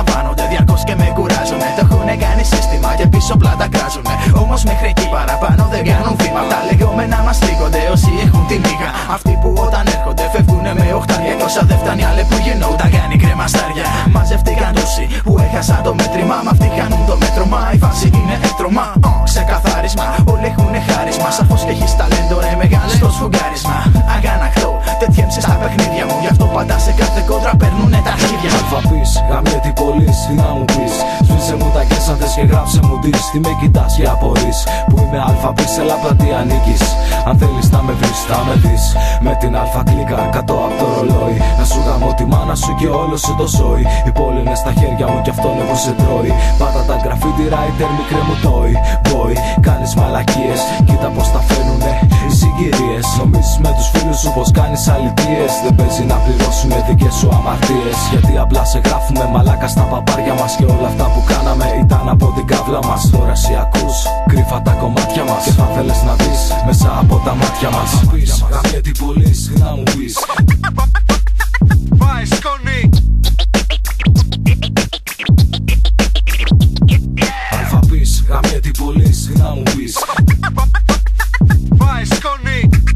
επαναλαμβάνονται διαρκώς και με κουράζουνε. Το έχουνε κάνει σύστημα και πίσω πλάτα κράζουνε. Όμως μέχρι εκεί παραπάνω δεν κάνουν βήμα. Τα λεγόμενα μας λύγονται όσοι έχουν τη μύγα. Αυτοί που όταν έρχονται φεύγουνε με οχτάρια. Τόσα δεν φτάνει άλλε που γεννούντα κάνει κρεμαστάρια. Μαζευτήκαν τόσοι που έχασαν το μέτρημα. Μ' αυτοί κάνουν το μέτρωμα. Η φάση είναι έτρωμα. Ξεκαθάρισμα, όλοι έχουνε χάρισμα. Σαφώς και έχεις ταλέντο ρε μεγάλε στο σφουγγάρισμα. Αγανακτώ, τέτοιέμψε στα παιχνίδια μου. Γι' αυτό πάντα σε κάθε κόντρα παίρνουνε τα αρχίδια. Αλφαπής, γαμιέτη πολύς, τι να μου πεις. Σβήσε μου τα κες αν θες και γράψε μου δεις. Τι με κοιτάς και απορείς, που είμαι αλφαπής, έλα πλατή ανήκεις. Αν θέλεις να με βρεις, θα με δεις. Με την αλφα κλίκα κάτω απ' το ρολόι. Να σου γαμώ τη μάνα σου και όλο σου το σόι. Η πόλη είναι στα χέρια μου κι αυτό είναι που σε τρώει. Πάτα τα γκραφίτι writer, μικρέ μου τόι. Boy, κάνεις μαλακίες, κοίτα πως τα φαίνουνε οι συγκυρίες. Νομίζεις με τους φίλους σου πως κάνεις αλητίες. Δεν παίζει να πληρώσουμε δικές σου αμαρτίες. Γιατί απλά σε γράφουμε μαλάκα στα παπάρια μας. Και όλα αυτά που κάναμε ήταν από την κάβλα μας. Τώρα εσύ ακούς κρύφα τα κομμάτια μας. Και θα θέλεις να δεις μέσα από τα μάτια μας. Γαμιέτη πολύς, τι να μου πεις. Πάει σκόνη. Αλφαπής, γαμιέτη πολύς, τι να μου πεις. Πάει σκόνη.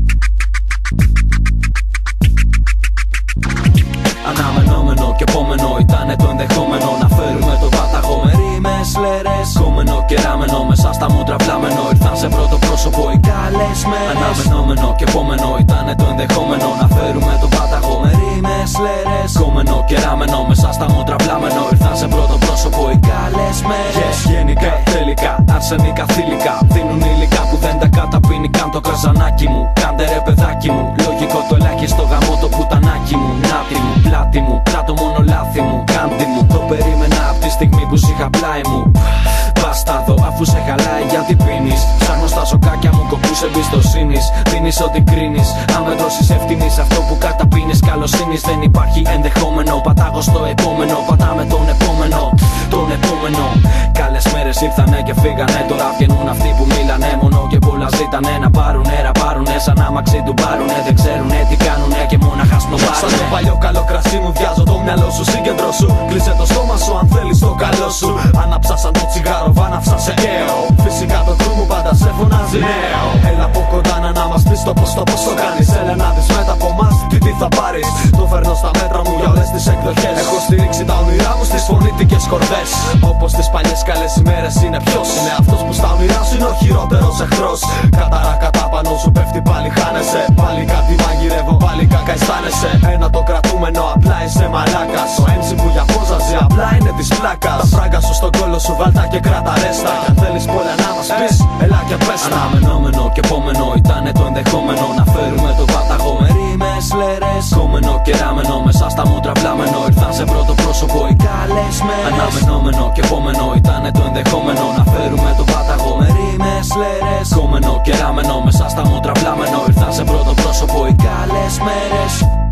Αναμενόμενο και επόμενο ήτανε το ενδεχόμενο. Να φέρουμε το πάταγο με ρήμες, λέρες. Κόμενο και ράμενο, μέσα στα μούτρα βλάμενο. Ήρθαν σε πρώτο πρόσωπο οι καλεσμένες. Αναμενόμενο και επόμενο ήτανε το ενδεχόμενο. Να φέρουμε το πάταγο με ρήμες, λέρες. Κόμενο και ράμενο, μέσα στα μούτρα βλάμενο. Ήρθαν σε πρώτο πρόσωπο οι καλεσμένες. Γενικά, τελικά, αρσενικά, θηλυκά. Δίνουν υλικά που δεν τα καταπίνει καν το καζανάκι μου. Κάντε ρε παιδάκι μου, λογικό το ελάχιστο γαμό το πουτανάκι μου. Νάτι μου, πλάτη μου, κράτω μόνο λάθη μου. Κάντι μου, το περίμενα από τη στιγμή που σ' είχα πλάι μου. Μπαστάδο, αφού σε χαλάει γιατί πίνεις. Ψάχνω στα σοκάκια μου κοπούς εμπιστοσύνης. Δίνεις ό,τι κρίνεις, αν με τρώσεις ευθύνης. Αυτό που καταπίνεις καλοσύνης. Δεν υπάρχει ενδεχόμενο, πατάγω στο επόμενο. Πατάμε τον επόμενο, τον επόμενο. Καλές μέρες ήρθανε και φύγανε. Τώρα βγαίνουν αυτοί που μίλανε μόνο και πολλά ζήτανε. Να πάρουνε, ραμπάρουνε, σαν άμαξι του πάρουνε. Δεν ξέρουνε τι κάνουνε και μόναχα σνομπάρουνε. Σαν το παλιό καλό κρασί μου βιάζω το μυαλό σου. Συγκεντρώ σου, κλείσε το στόμα σου αν θέλεις το καλό σου. Άναψα σαν το τσιγάρο, βάναψα σε καίω. Φυσικά το κρού μου πάντα σε φωνάζει νέο. Έλα από κοντά να μας πεις το πώς το κάνεις. Έλα να δεις μετά από μας τι θα πάρεις. Το φέρνω στα μέτρα μου για όλες τις εκδοχές. Έχω στηρίξει τα όνειρά μου στις φωνήτικες κορδές. Όπως τις παλιές καλές ημέρες είναι ποιος. Είναι αυτός που στα όνειρά σου είναι ο χειρότερος εχθρός. Κατάρα κατά πάνω σου πέφτει πάλι χάνεσαι. Πάλι κάτι μαγειρεύω, πάλι κακά αισθάνεσαι. Ένα το κρατούμενο απλά είσαι μαλάκας. Ο MC που για πόζαζε απλά είναι της πλάκας. Τα φράγκα σου στον κόλο σου βάλτα και κράτα ρέστα. Κι αν θέλεις πολλά να μας πεις, έλα και πες τα. Αναμενόμενο και επόμενο ήτανε το ενδεχόμενο. Να φέρουμε το πάταγο με ρήμες, λέρες. Κόμενο και ράμενο, μέσα στα μούτρα βλάμενο. Ήρθαν σε πρώτο πρόσωπο οι καλεσμένες. Αναμενόμενο και επόμενο ήτανε το ενδεχόμενο. Να φέρουμε το πάταγο με ρήμες, λέρες. Κόμενο και ράμενο, μέσα στα μούτρα βλάμενο. Ήρθαν σε πρώτο πρόσωπο οι καλεσμένες.